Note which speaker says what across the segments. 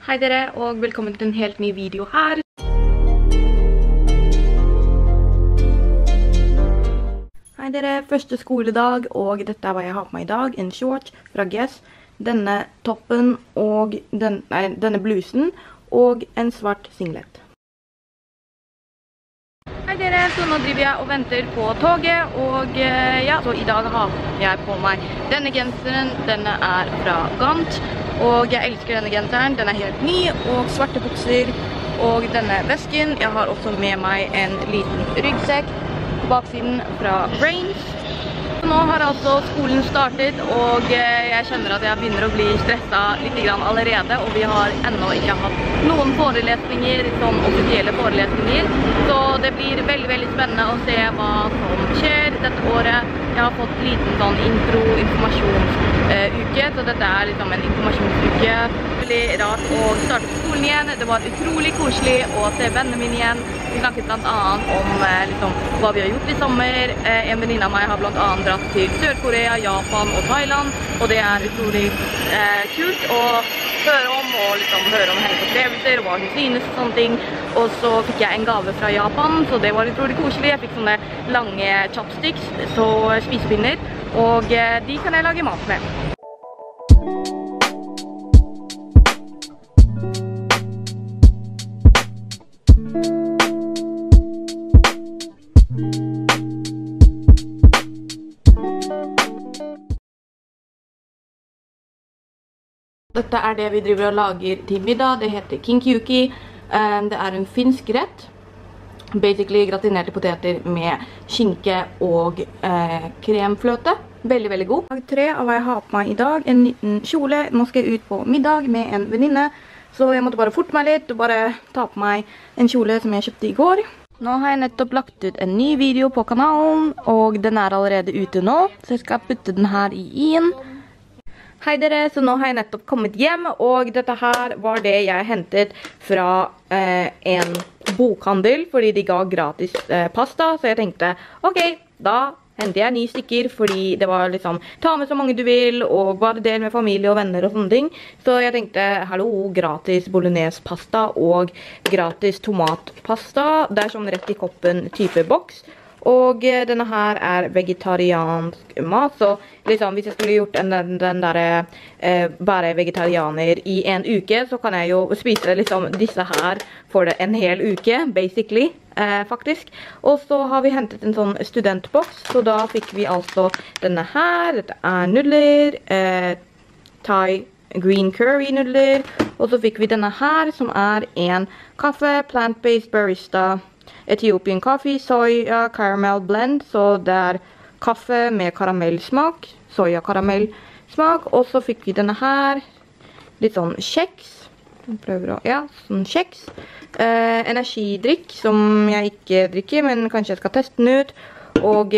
Speaker 1: Hei dere, og velkommen til en helt ny video her. Hei dere, første skoledag, og dette er hva jeg har på meg i dag. En short fra Guess, denne toppen og denne blusen, og en svart singlet. Hei dere, så nå driver jeg og venter på toget, og ja, så i dag har jeg på meg denne genseren. Denne er fra Gant, og jeg elsker denne genseren. Den er helt ny, og svarte bukser, og denne vesken. Jeg har også med meg en liten ryggsekk på baksiden fra Rains. Nå har altså skolen startet, og jeg kjenner at jeg begynner å bli stresset litt allerede, og vi har ennå ikke hatt noen forelesninger, sånn offisielle forelesninger, så det blir veldig, veldig spennende å se hva som skjer dette året. Jeg har fått liten sånn intro-informasjonsuke, så dette er liksom en informasjonsuke. Veldig rart å starte på skolen igjen. Det var utrolig koselig å se vennene mine igjen. Vi snakket blant annet om liksom, hva vi har gjort i sommer. En venninne av meg har blant annet dratt til Sør-Korea, Japan og Thailand, og det er utrolig kult å høre om og liksom høre om hennes opplevelser, hva hun synes og sånne ting. Og så fikk jeg en gave fra Japan, så det var utrolig koselig. Jeg fikk sånne lange chopsticks, så spisepinner, og de kan jeg lage mat med. Dette er det vi driver og lager til middag. Det heter kinkyuki. Det er en finsk rett. Basically gratinerte poteter med skinke og kremfløte. Veldig, veldig god. Dag 3 av hva jeg har på meg i dag. En liten kjole. Nå skal jeg ut på middag med en venninne. Så jeg måtte bare forte meg litt og bare ta på meg en kjole som jeg kjøpte i går. Nå har jeg nettopp lagt ut en ny video på kanalen, og den er allerede ute nå. Så jeg skal putte den her i i-en. Hei dere, så nå har jeg nettopp kommet hjem, og dette her var det jeg hentet fra en bokhandel, fordi de ga gratis pasta, så jeg tenkte, ok, da henter jeg 9 stykker, fordi det var liksom, ta med så mange du vil, og bare del med familie og venner og sånne ting. Så jeg tenkte, hallo, gratis bolognese pasta og gratis tomatpasta. Det er sånn rett i koppen type boks. Og denne her er vegetariansk mat, så liksom hvis jeg skulle gjort den der bare vegetarianer i en uke, så kan jeg jo spise liksom disse her for en hel uke, basically, faktisk. Og så har vi hentet en sånn studentboks, så da fikk vi altså denne her. Dette er nudler, Thai green curry nudler, og så fikk vi denne her, som er en kaffe, plant-based barista, Ethiopian coffee, soya, caramel blend, så det er kaffe med karamellsmak, soya karamellsmak, og så fikk vi denne her, litt sånn kjeks, ja, sånn kjeks, energidrikk som jeg ikke drikker, men kanskje jeg skal teste den ut, og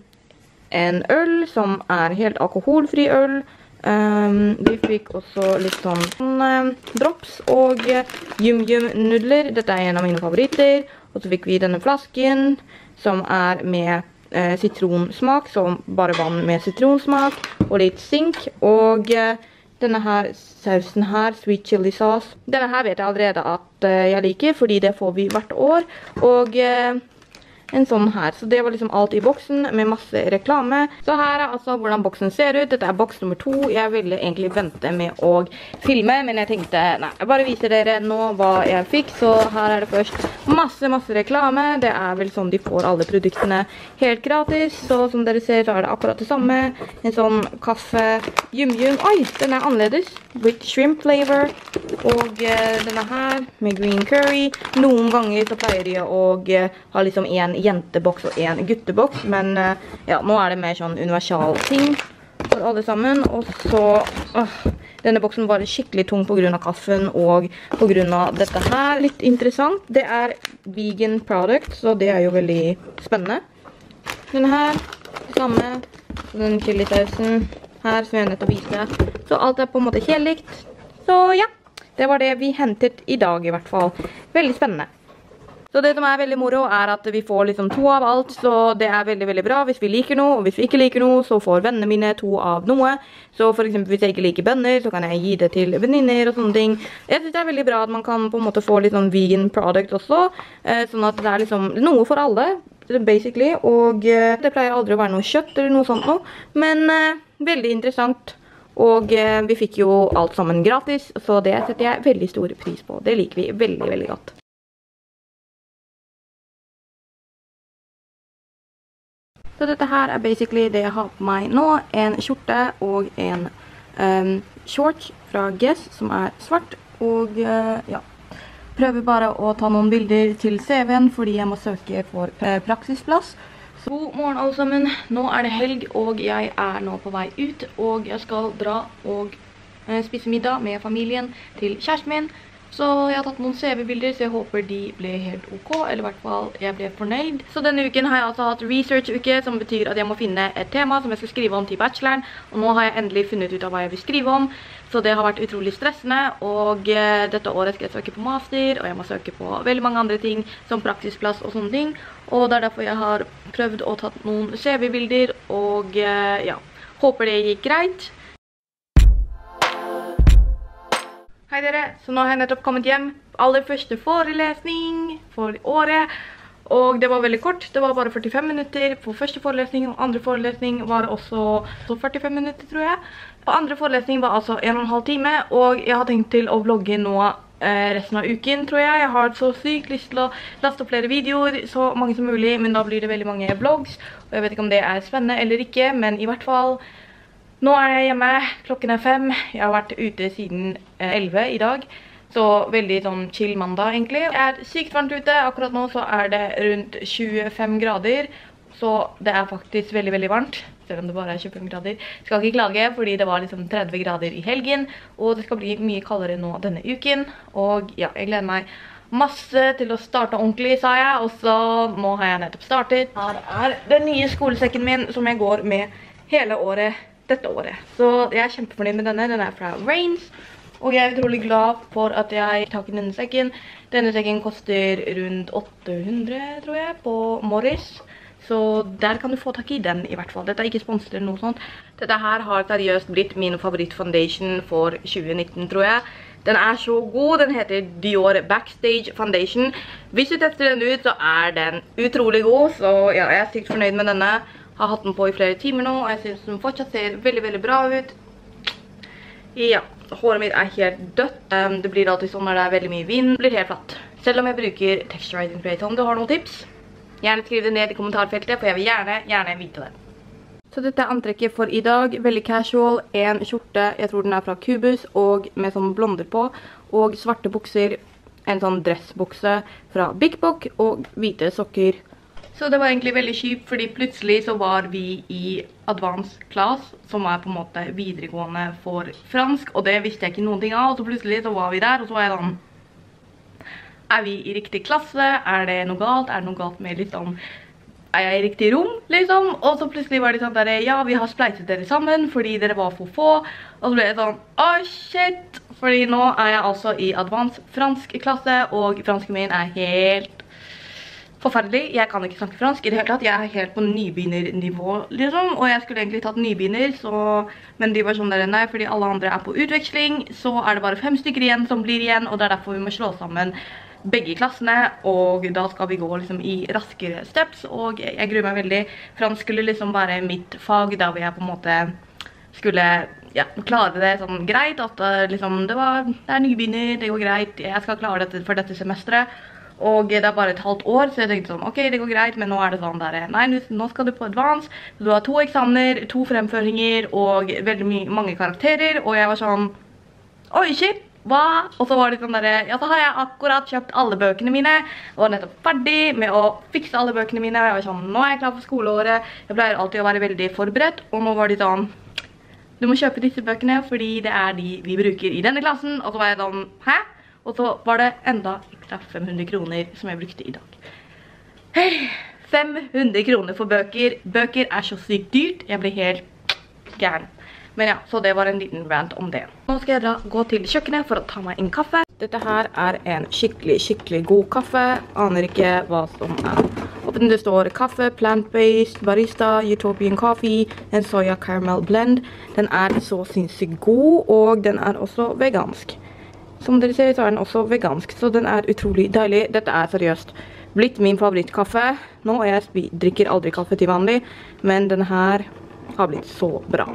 Speaker 1: en øl som er helt alkoholfri øl. Vi fikk også litt sånn drops og yum-yum-nudler. Dette er en av mine favoritter. Og så fikk vi denne flasken som er med sitronsmak, så bare vann med sitronsmak og litt sink. Og denne her sausen her, sweet chili sauce. Denne her vet jeg allerede at jeg liker, fordi det får vi hvert år. Og en sånn her, så det var liksom alt i boksen med masse reklame. Så her er altså hvordan boksen ser ut. Dette er boks nummer 2. Jeg ville egentlig vente med å filme, men jeg tenkte, nei, jeg bare viser dere nå hva jeg fikk. Så her er det først masse reklame. Det er vel sånn de får alle produktene helt gratis. Så som dere ser, så er det akkurat det samme. En sånn kaffe, yum-yum. Oi, den er annerledes. With shrimp flavor. Og denne her med green curry. Noen ganger så pleier de å ha liksom en jenteboks og en gutteboks, men ja, nå er det mer sånn universal ting for alle sammen. Og så denne boksen var skikkelig tung på grunn av kaffen og på grunn av dette her. Litt interessant, det er vegan product, så det er jo veldig spennende. Denne her, det samme, den chilisausen her som jeg nettopp viste, så alt er på en måte helt likt. Så ja, det var det vi hentet i dag i hvert fall. Veldig spennende. Så det som er veldig moro er at vi får liksom 2 av alt, så det er veldig, veldig bra hvis vi liker noe, og hvis vi ikke liker noe, så får vennene mine 2 av noe. Så for eksempel hvis jeg ikke liker bønner, så kan jeg gi det til venninner og sånne ting. Jeg synes det er veldig bra at man kan på en måte få litt sånn vegan product også, sånn at det er liksom noe for alle, basically, og det pleier aldri å være noe kjøtt eller noe sånt noe, men veldig interessant. Og vi fikk jo alt sammen gratis, så det setter jeg veldig stor pris på. Det liker vi veldig, veldig godt. Så dette her er basically det jeg har på meg nå. En skjorte og en shorts fra Guess som er svart. Og ja, prøver bare å ta noen bilder til CV-en fordi jeg må søke for praksisplass. Så god morgen alle sammen. Nå er det helg og jeg er nå på vei ut. Og jeg skal dra og spise middag med familien til kjæresten min. Så jeg har tatt noen CV-bilder, så jeg håper de ble helt ok, eller i hvert fall jeg ble fornøyd. Så denne uken har jeg altså hatt research-uke, som betyr at jeg må finne et tema som jeg skal skrive om til bacheloren. Og nå har jeg endelig funnet ut av hva jeg vil skrive om, så det har vært utrolig stressende. Og dette året skal jeg søke på master, og jeg må søke på veldig mange andre ting, som praksisplass og sånne ting. Og det er derfor jeg har prøvd å ta noen CV-bilder, og ja, håper det gikk greit. Hei dere, så nå har jeg nettopp kommet hjem. Aller første forelesning for året. Og det var veldig kort, det var bare 45 minutter på første forelesning, og andre forelesning var også 45 minutter, tror jeg. Og andre forelesning var altså 1,5 time, og jeg har tenkt til å vlogge nå resten av uken, tror jeg. Jeg har så sykt lyst til å laste opp flere videoer, så mange som mulig, men da blir det veldig mange vlogs. Og jeg vet ikke om det er spennende eller ikke, men i hvert fall... Nå er jeg hjemme, klokken er 5. Jeg har vært ute siden 11 i dag, så veldig sånn chill mandag egentlig. Det er sykt varmt ute, akkurat nå så er det rundt 25 grader, så det er faktisk veldig, veldig varmt, selv om det bare er 25 grader. Jeg skal ikke klage, fordi det var liksom 30 grader i helgen, og det skal bli mye kaldere nå denne uken. Og ja, jeg gleder meg masse til å starte ordentlig, sa jeg, og så nå har jeg nettopp startet. Her er den nye skolesekken min som jeg går med hele året. Dette året. Så jeg er kjempefornøyd med denne. Den er fra Rains. Og jeg er utrolig glad for at jeg tar i denne sekken. Denne sekken koster rundt 800, tror jeg, på Morris. Så der kan du få tak i den i hvert fall. Dette er ikke sponset eller noe sånt. Dette her har seriøst blitt min favorittfoundation for 2019, tror jeg. Den er så god. Den heter Dior Backstage Foundation. Hvis du tester den ut, så er den utrolig god. Så ja, jeg er sykt fornøyd med denne. Har hatt den på i flere timer nå, og jeg synes den fortsatt ser veldig, veldig bra ut. Ja, håret mitt er helt dødt. Det blir alltid sånn når det er veldig mye vind. Det blir helt flatt. Selv om jeg bruker texturizing spray. Om du har noen tips, gjerne skriv det ned i kommentarfeltet, for jeg vil gjerne vite det. Så dette er antrekket for i dag. Veldig casual. En skjorte, jeg tror den er fra Cubus, og med sånn blonder på. Og svarte bukser, en sånn dressbukse fra Big Book, og hvite sokker. Så det var egentlig veldig kjipt, fordi plutselig så var vi i advanced class, som er på en måte videregående for fransk, og det visste jeg ikke noen ting av, og så plutselig så var vi der, og så var jeg sånn, er vi i riktig klasse? Er det noe galt? Er det noe galt med liksom, er jeg i riktig rom, liksom? Og så plutselig var det sånn der, ja, vi har spleiset dere sammen, fordi dere var for få, og så ble jeg sånn, åh, shit! Fordi nå er jeg altså i advanced fransk klasse, og fransken min er helt forferdelig. Jeg kan ikke snakke fransk i det hele tatt. Jeg er helt på nybegynnernivå, liksom. Og jeg skulle egentlig tatt nybegynner, men de var sånn der, nei, fordi alle andre er på utveksling, så er det bare 5 stykker igjen som blir igjen, og det er derfor vi må slå sammen begge klassene, og da skal vi gå liksom i raskere steps, og jeg gruer meg veldig. Fransk skulle liksom være mitt fag, der hvor jeg på en måte skulle klare det sånn greit, at liksom, det er nybegynner, det går greit, jeg skal klare dette for dette semesteret. Og det er bare et halvt år, så jeg tenkte sånn, ok, det går greit, men nå er det sånn der, nei, nå skal du på advance, du har 2 eksamener, 2 fremføringer, og veldig mange karakterer, og jeg var sånn, oi, shit, hva? Og så var det sånn der, ja, så har jeg akkurat kjøpt alle bøkene mine, og var nettopp ferdig med å fikse alle bøkene mine, og jeg var sånn, nå er jeg klar for skoleåret, jeg pleier alltid å være veldig forberedt, og nå var de sånn, du må kjøpe disse bøkene, fordi det er de vi bruker i denne klassen, og så var jeg sånn, hæ? Og så var det enda ekstra 500 kroner som jeg brukte i dag. Hei, 500 kroner for bøker. Bøker er så sykt dyrt. Jeg ble helt gæren. Men ja, så det var en liten rant om det. Nå skal jeg gå til kjøkkenet for å ta meg en kaffe. Dette her en skikkelig god kaffe. Aner ikke hva som Åpen det står kaffe, plant-based, barista, Utopian coffee, en soya caramel blend. Den så sinnssykt god, og den også vegansk. Som dere ser så den også vegansk, så den utrolig deilig. Dette seriøst blitt min favorittkaffe. Nå jeg drikker aldri kaffe til vanlig, men den her har blitt så bra.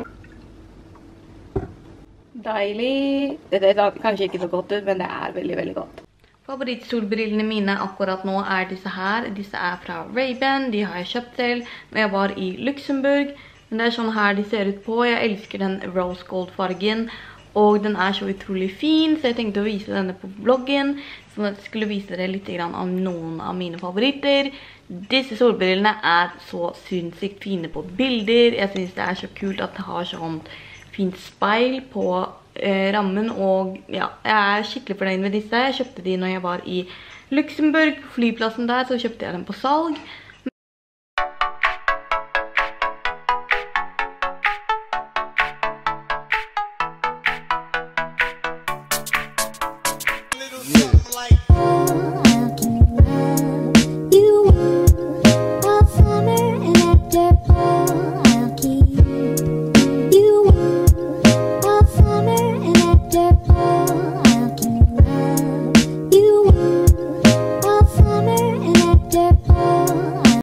Speaker 1: Deilig. Dette kanskje ikke så godt ut, men det veldig, veldig godt. Favorittsolbrillene mine akkurat nå disse her. Disse fra Ray-Ban. De har jeg kjøpt selv når jeg var i Luxembourg. Men det sånn her de ser ut på. Jeg elsker den rose gold fargen. Og den så utrolig fin, så jeg tenkte å vise denne på bloggen. Så jeg skulle vise dere litt av noen av mine favoritter. Disse solbrillene så sinnssykt fine på bilder. Jeg synes det så kult at det har sånt fint speil på rammen, og ja, jeg skikkelig fornøyd med disse. Jeg kjøpte de når jeg var i Luxembourg, på flyplassen der, så kjøpte jeg dem på salg.